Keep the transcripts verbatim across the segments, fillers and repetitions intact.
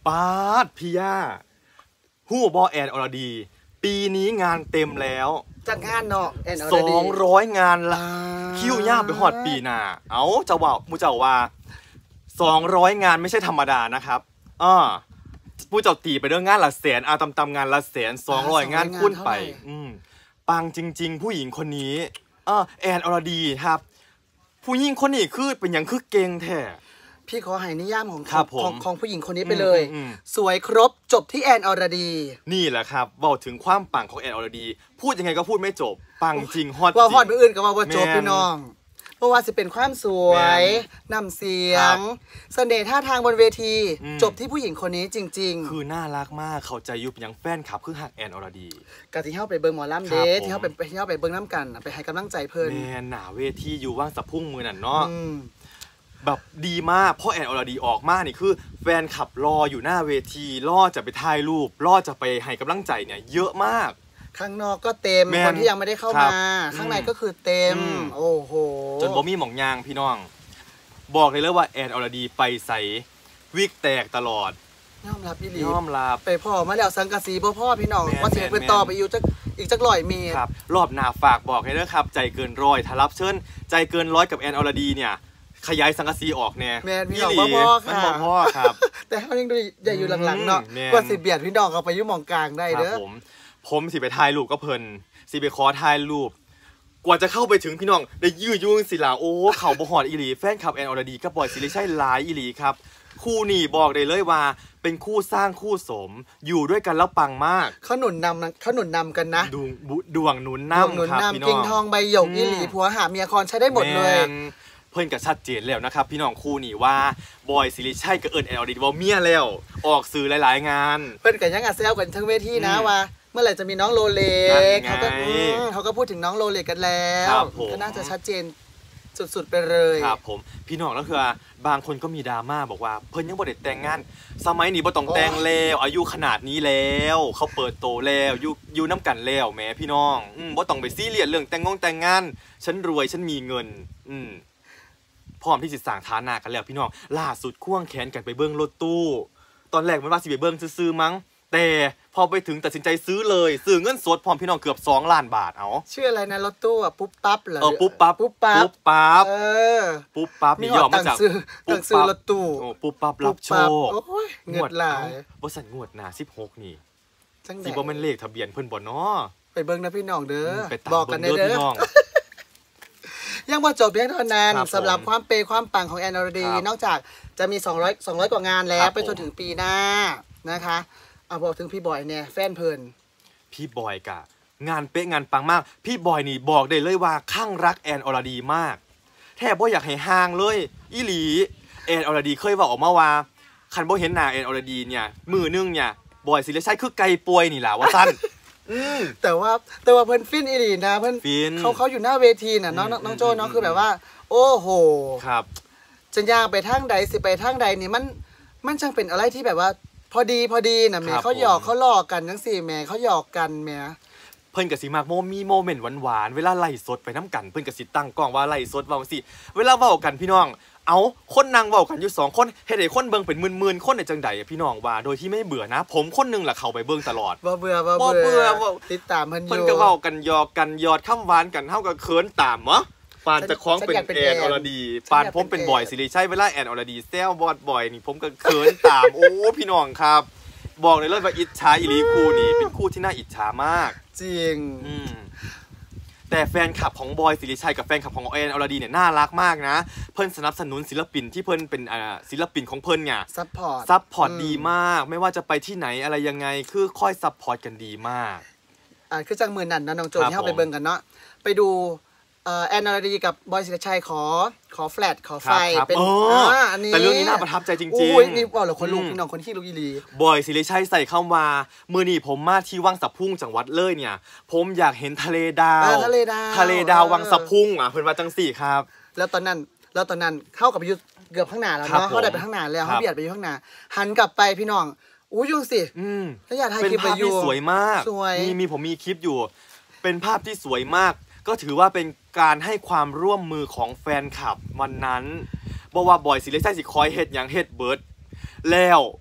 ปาดพี่ย่าฮู้บอแอนอรดีปีนี้งานเต็มแล้วจัดงานเนาะแอนอรดีสองร้อยงานละคิวย่าไปฮอดปีหน้าเอ้าเจ้าว่ามูเจ้าว่าสองร้อยงานไม่ใช่ธรรมดานะครับอ้อผู้เจ้าตีไปเรื่องงานละแสนอาตำตำงานละแสนสองร้อยงานคูณไปอืมปังจริงๆผู้หญิงคนนี้อ้อแอนอรดีครับผู้หญิงคนนี้คือเป็นอย่างคือเก่งแท้พี่ขอให้นิยามของของของผู้หญิงคนนี้ไปเลย สวยครบจบที่แอนอรดีนี่แหละครับบอกถึงความปังของแอนอรดีพูดยังไงก็พูดไม่จบปังจริงฮอตว่าฮอตไปอื่นก็ว่าจบพี่น้องเพราะว่าสิเป็นความสวยนำเสียงเสน่ห์ท่าทางบนเวทีจบที่ผู้หญิงคนนี้จริงๆคือน่ารักมากเข้าใจยุบยังแฟนคลับคือหักแอนอรดีกะที่เข้าไปเบิ้งหมอลำเดทที่เข้าไปที่เข้าไปเบิ้งน้ำกันไปให้กำลังใจเพิ่นแมนหนาเวทีอยู่ว่างสะพุ่งมือนั่นเนาะแบบดีมากเพราะแอนอรดีออกมานี่คือแฟนขับรออยู่หน้าเวทีรอจะไปถ่ายรูปรอจะไปให้กำลังใจเนี่ยเยอะมากข้างนอกก็เต็มคนที่ยังไม่ได้เข้ามาข้างในก็คือเต็มโอ้โหจนบ่มีหม่องยางพี่น้องบอกเลยเลยว่าแอนอรดีไปใส่วิกแตกตลอดยอมรับพี่ลียอมรับไปพ่อมาแล้วสังกะสีพ่อพ่อพี่น้องว่าเสียเป็นต่อไปอยู่จักอีกจักร้อยเมตรครับรอบหน้าฝากบอกให้ด้วยครับใจเกินร้อยถ้ารับเชิญใจเกินร้อยกับแอนอรดีเนี่ยขยายสังกะสีออกเนี่ยแม่พี่น้องพ่อค่ะมันพ่อครับแต่เขายังดูใหญ่อยู่หลังๆเนาะกว่าสิเบียดพี่น้องเขาไปยุ่งมองกลางได้เด้อผมผมสิไปถ่ายรูปก็เพลินสิไปขอถ่ายรูปกว่าจะเข้าไปถึงพี่น้องได้ยืดยุ่งสิล่ะโอ้เข่าบ่หอดอีหลีแฟนคลับแอนอรดีกับบอยสิริชัยหลายอีหลีครับคู่นี่บอกได้เลยว่าเป็นคู่สร้างคู่สมอยู่ด้วยกันแล้วปังมากเขาหนุนนำเขาหนุนนำกันนะดวงดวงหนุนนำครับพี่น้องกิ่งทองใบหยกอีหลีผัวหาเมียคอนใช้ได้หมดเลยเพิ่นกับชัดเจนแล้วนะครับพี่น้องคู่นี่ว่าบอยสิริชัยกับเอิญแอนอรดีว่าเมียแล้วออกสื่อหลายๆงานเพิ่นกับยังอัดแซวกันทั้งเวทีนะว่าเมื่อไหร่จะมีน้องโรเล็กเขาก็เขาก็พูดถึงน้องโรเล็กกันแล้วก็น่าจะชัดเจนสุดๆไปเลยครับผมพี่น้องก็คือบางคนก็มีดราม่าบอกว่าเพิ่นยังบ่ได้แต่งงานสมัยนี้บ่ต้องแต่งแล้วอายุขนาดนี้แล้วเขาเปิดโตแล้วอยู่อยู่น้ำกันแล้วแม่พี่น้องอืมบ่ต้องไปซีเรียสเรื่องแต่งงงแต่งงานฉันรวยฉันมีเงินอืมพร้อมที่จะสร้างฐานะกันแล้วพี่น้องล่าสุดควงแขนกันไปเบิ้งรถตู้ตอนแรกมันว่าสิไปเบิ้งซื้อๆมั้งแต่พอไปถึงตัดสินใจซื้อเลยซื้อเงินสดพร้อมพี่น้องเกือบสองล้านบาทเอาชื่ออะไรนะรถตู้อ่ะปุ๊บปั๊บเหรอเออปุ๊บปั๊บปุ๊บปั๊บปุ๊บปั๊บเออปุ๊บปั๊บนี่ย่อมาจากปุ๊บปั๊บรถตู้ปุ๊บปั๊บรับโชคโอ้ยเงินหลายบริษัทงวดหน้าสิบหกนี่สิบ่แม่นเลขทะเบียนเพิ่นบ่เนาะไปเบิ้งนะพี่น้องเด้อบอกกันเด้อยังบ่จบเพียงเท่านั้นสำหรับความเปย์ความปังของแอนอรดีนอกจากจะมีสองร้อย สองร้อยกว่างานแล้วไปจนถึงปีหน้านะคะเอาบอกถึงพี่บอยเนี่ยแฟนเพลินพี่บอยกะงานเป๊ะงานปังมากพี่บอยนี่บอกได้เลยว่าข้างรักแอนอรดีมากแทบบ่อยากให้ห่างเลยอีหลีแอนอรดีเคยบอกออกมาว่าคันบ่เห็นหน้าแอนอรดีเนี่ยมือนึงเนี่ยบอยสิริชัยคือไก่ป่วยนี่แหละว่าสั้นแต่ว่าแต่ว่าเพิ่นฟินอีหลีนะเพิ่นเขาเขาอยู่หน้าเวทีน่ะน้องน้องโจ้น้องคือแบบว่าโอ้โหครับจะย่างไปทางใดสิไปทางใดนี่มันมันช่างเป็นอะไรที่แบบว่าพอดีพอดีน่ะแม่เขาหยอกเขาหลอกกันจังซี่แม่เขาหยอกกันแม่เพิ่นก็สิมักโมมีโมเมนต์หวานๆเวลาไล่สดไปน้ำกันเพิ่นก็สิตั้งกล้องว่าไล่สดเว้าสิเวลาเว้ากันพี่น้องเอาคนนั่งเว้ากันอยู่สองคนเฮ็ดให้คนเบิ่งเป็นหมื่นๆคนได้จังได๋พี่น้องว่าโดยที่ไม่เบื่อนะผมคนนึงล่ะเข้าไปเบิ่งตลอดบ่เบื่อบ่เบื่อติดตามเพิ่นอยู่เพิ่นก็เว้ากันหยอกกันยอดคำหวานกันเฮาก็เขินตามเนาะปานจะคล้องเป็นแอนอรดีปานผมเป็นบอยสิริชัยเวลาแอนอรดีแซวบอดบอยนี่ผมก็เขินตามโอ้พี่น้องครับบอกเลยเลยว่าอิจฉาอีหลีคู่นี่เป็นคู่ที่น่าอิจฉามากจริงอืมแต่แฟนคลับของบอยสิริชัยกับแฟนคลับของแอนอรดีเนี่ยน่ารักมากนะเพิ่นสนับสนุนศิลปินที่เพิ่นเป็นอ่าศิลปินของเพิ่นเนี่ยซัพพอร์ตซัพพอร์ตดีมากไม่ว่าจะไปที่ไหนอะไรยังไงคือค่อยซัพพอร์ตกันดีมากอ่าคือจังมือนั่นนะน้องโจที่เฮาไปเบิ่งกันเนาะไปดูแอนอรดีกับบอยสิริชัยขอขอแฟลชขอไฟเป็นอ่าอันนี้แต่เรื่องนี้น่าประทับใจจริงๆโอ้ยนี่ว่าเหรอคนลูกน้องคนขี้ลูกอีหลีบอยสิริชัยใส่คำว่ามื้อนี้ผมมาที่วังสะพุ่งจังหวัดเลยเนี่ยผมอยากเห็นทะเลดาวทะเลดาวทะเลดาววังสะพุ่งอ่ะเพิ่นว่าจังสี่ครับแล้วตอนนั้นแล้วตอนนั้นเข้ากับไปอยู่เกือบข้างหน้าแล้วเนาะเขาได้ไปข้างหน้าแล้วเขาเบียดไปอยู่ข้างหน้าหันกลับไปพี่น้องอู้ยุ่งสิแล้วอยากถ่ายคลิปไปอยู่เป็นภาพที่สวยมากมีมีผมมีคลิปอยู่เป็นภาพที่สวยมากก็ถือว่าเป็นการให้ความร่วมมือของแฟนคลับวันนั้นบอกว่าบอยสิริชัยสิคอยเฮ็ดอย่างเฮ็ดเบิร์ดแล้ว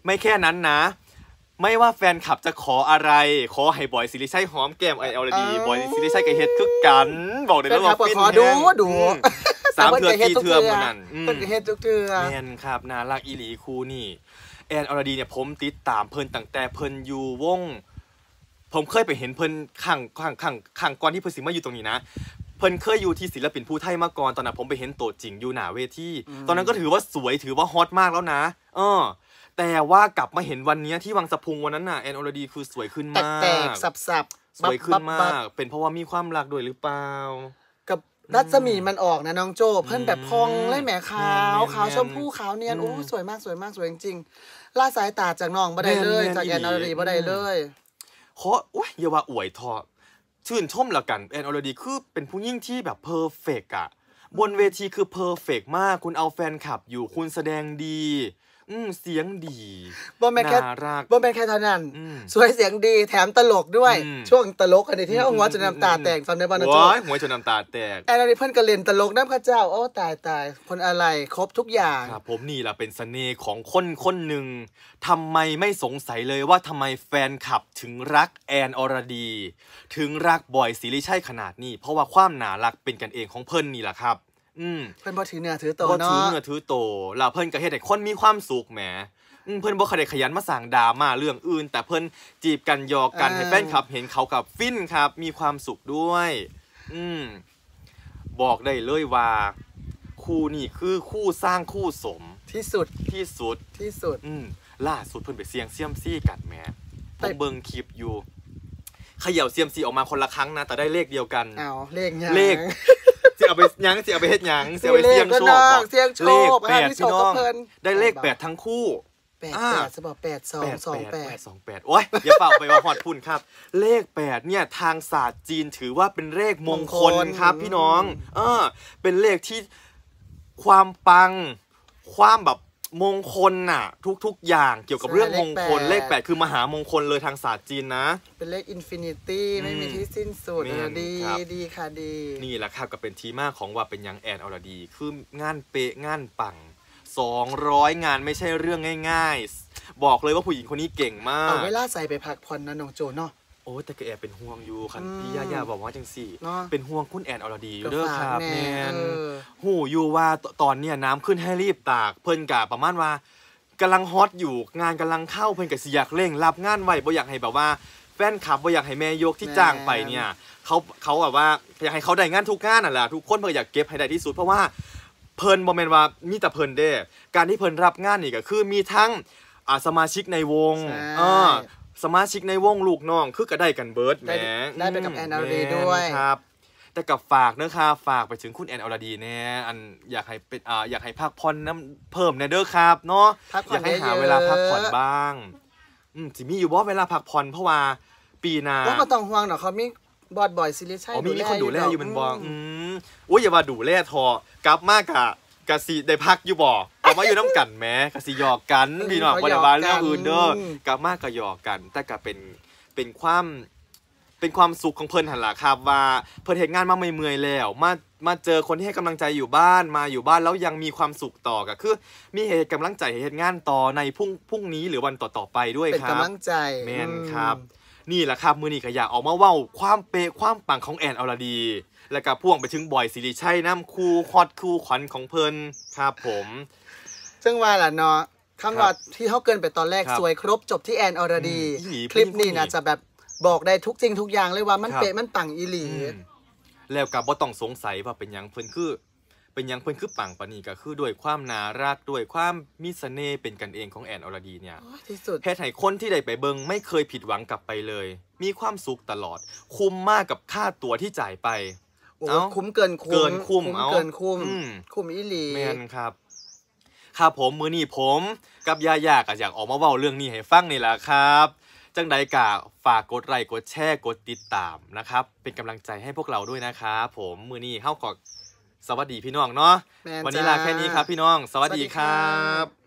ไม่แค่นั้นนะไม่ว่าแฟนคลับจะขออะไรขอให้บอยสิริชัยหอมแก้มไอเอลดีบอยสิริชัยกับเฮ็ดคือกันบอกเลยว่าฟินแดูดูสามเทือที่เทือเหมือนนั้นเป็นเฮ็ดทุกเทือแม่นครับน่ารักอีหลีคู่นี่แอนอรดีเนี่ยผมติดตามเพิ่นตั้งแต่เพิ่นอยู่วงผมเคยไปเห็นเพิ่นข้างข้างข้างข้างก่อนที่เพิ่นสิมาอยู่ตรงนี้นะเพิ่นเคยอยู่ที่ศิลปินผู้ไทยมาก่อนตอนนั้นผมไปเห็นตัวจริงอยู่หน้าเวทีตอนนั้นก็ถือว่าสวยถือว่าฮอตมากแล้วนะเออแต่ว่ากลับมาเห็นวันนี้ที่วังสะพุงวันนั้นน่ะแอนอรดีคือสวยขึ้นมากแตกสับๆสวยขึ้นมากเป็นเพราะว่ามีความรักด้วยหรือเปล่ากับรัศมีมันออกนะน้องโจเพิ่นแบบพองเลยแหมขาวขาวชมพู่ขาวเนียนโอ้สวยมากสวยมากสวยจริงๆล่าสายตาจากน้องบ่ได้เลยจากแอนอรดีบ่ได้เลยขอโอ้ยอย่าว่าอวยทอชื่นชมละกันแอนอรดีคือเป็นผู้หญิงที่แบบเพอร์เฟกต์อะบนเวทีคือเพอร์เฟกต์มากคุณเอาแฟนคลับอยู่คุณแสดงดีอืมเสียงดีบ่แม่นแค่บ่แม่นแค่เท่านั้นสวยเสียงดีแถมตลกด้วยช่วงตลกอันนี้ที่เอาหัวจนน้ำตาแตกตอนในบ้านนะโจ้หัวจนน้ำตาแตกแอนอรดีเพิ่นก็เล่นตลกน้ำข้าเจ้าโอ้ตายตายคนอะไรครบทุกอย่างครับผมนี่แหละเป็นเสน่ห์ของคนคนหนึ่งทำไมไม่สงสัยเลยว่าทำไมแฟนคลับถึงรักแอนอรดีถึงรักบอยสิริชัยขนาดนี้เพราะว่าความน่ารักเป็นกันเองของเพิ่นนี่แหละครับอืมเพิ่นบ่ถือเนื้อถือโตเนาะบ่ถือเนื้อถือโตแล้วเพิ่นก็เฮ็ดให้คนมีความสุขแหมอืมเพิ่นบ่เคยได้ขยันมาสร้างดราม่าเรื่องอื่นแต่เพิ่นจีบกันหยอกกันให้แฟนคลับเห็นเขากับฟินครับมีความสุขด้วยอืมบอกได้เลยว่าคู่นี่คือคู่สร้างคู่สมที่สุดที่สุดที่สุดอืมล่าสุดเพิ่นไปเสี่ยงเซียมซี่กันแหมผมเบิ่งคลิปอยู่เขย่าเซียมซีออกมาคนละครั้งนะแต่ได้เลขเดียวกันอ้าวเลขยังเลขสิเอาไปยังสิเอาไปเฮ็ดหยังสิเอาไปเสี่ยงโชคเลขแปดพี่น้องได้เลขแปดทั้งคู่แปดแปดจะบอกแปดสองสองแปดสองแปดโอ้ยอย่าเป่าไปว่าฮอดพุ่นครับเลขแปดเนี่ยทางศาสตร์จีนถือว่าเป็นเลขมงคลครับพี่น้องเออเป็นเลขที่ความปังความแบบมงคลน่ะทุกๆอย่างเกี่ยวกับเรื่องมงคลเลขแปดคือมหามงคลเลยทางศาสตร์จีนนะเป็นเลขอินฟินิตี้ไม่มีที่สิ้นสุดดีดีค่ะดีนี่แหละครับก็เป็นที่มาของว่าเป็นยังแอนอรดีคืองานเป๊ะงานปังสองร้อยงานไม่ใช่เรื่องง่ายๆบอกเลยว่าผู้หญิงคนนี้เก่งมากเอาเวลาใส่ไปพักผ่อนนะน้องโจเนาะโอ้แต่ก็แอบเป็นห่วงอยู่คันพี่ย่าย่าบอกว่าจังสี่เป็นห่วงคุณแอนอรดีอยู่เด้อครับแมนหูอยู่ว่าตอนเนี้ยน้ำขึ้นให้รีบตากเพิ่นกะประมาณว่ากำลังฮอตอยู่งานกำลังเข้าเพิ่นกะสิอยากเร่งรับงานไว้บ่อยากให้แบบว่าแฟนคลับบ่อยากให้แม่ยกที่จ้างไปเนี่ยเขาเขาแบบว่าอยากให้เขาได้งานทุกงานนั่นแหละทุกคนเพิ่นอยากเก็บให้ได้ที่สุดเพราะว่าเพิ่นบ่แม่นว่ามีแต่เพิ่นเด้การที่เพิ่นรับงานนี่ก็คือมีทั้งอ่าสมาชิกในวงเออสมาชิกในวงลูกน้องคือก็ได้กันเบิร์ดแหมได้ไปกับแอนอรดีด้วยครับแต่กับฝากเด้อครับฝากไปถึงคุณแอนอรดีแน่อันอยากให้เป็นอ่าอยากให้พักผ่อนน้ำเพิ่มแน่เด้อครับเนาะอยากให้หาเวลาพักผ่อนบ้างอืมสิมีอยู่บ่เวลาพักผ่อนเพราะว่าปีหน้าว่าบ่ต้องห่วงดอกเขามีบอดบอยซิลิชัยอ๋อมีมีคนดูแลอยู่มันบ่อืมโอ้ยอย่าว่าดูแลทอกลับมากะกะสิได้พักอยู่บ่กลับมาอยู่น้ำกันแม้กะสิหยอกกันพี่น้องบ่ได้ว่าเรื่องอื่นเด้อกลับมากะหยอกกันแต่ก็เป็นเป็นความเป็นความสุขของเพิ่นหั่นล่ะครับว่าเพิ่นเฮ็ดงานมาเมื่อยๆแล้วมามาเจอคนที่ให้กำลังใจอยู่บ้านมาอยู่บ้านแล้วยังมีความสุขต่อก็คือมีเหตุกำลังใจให้เฮ็ดงานต่อในพรุ่งพรุ่งนี้หรือวันต่อๆไปด้วยครับเป็นกำลังใจแม่นครับนี่แหละครับมื้อนี้ก็อยากออกมาเว้าความเป๊ะความปังของแอนอรดีแล้วก็พ่วงไปถึงบอยสิริชัยน้ำคู่ฮอตคู่ขวัญของเพิ่นครับผมซึ่งว่าล่ะเนาะคำว่าที่เขาเกินไปตอนแรกสวยครบจบที่แอนอรดีคลิปนี้นะจะแบบบอกได้ทุกจริงทุกอย่างเลยว่ามันเป๊ะมันปังอีหลีแล้วก็บ่ต้องสงสัยว่าเป็นหยังเพิ่นคือเป็นหยังเพิ่นคือปังปานนี้ก็คือด้วยความน่ารักด้วยความมีเสน่ห์เป็นกันเองของแอนอรดีเนี่ยที่สุดเฮ็ดให้คนที่ได้ไปเบิ่งไม่เคยผิดหวังกลับไปเลยมีความสุขตลอดคุ้มมากกับค่าตั๋วที่จ่ายไปโอ้คุ้มเกินคุ้มเกินคุ้มเกินคุ้มคุ้มอีหลีแม่นครับครับผมมื้อนี้ผมกับย่าๆก็อยากออกมาเว้าเรื่องนี้ให้ฟังนี่แหละครับจังใดกะฝากกดไลค์กดแชร์กดติดตามนะครับเป็นกำลังใจให้พวกเราด้วยนะครับผมมื้อนี้เฮาขอสวัสดีพี่น้องเนาะวันนี้ลาแค่นี้ครับพี่น้องสวัสดีครับ